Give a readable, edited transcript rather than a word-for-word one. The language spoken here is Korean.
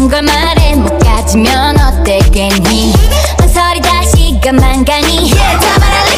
걸 말해 못 가지면 어땠겠니. 한 소리 다시 가만 가니 다 말할래.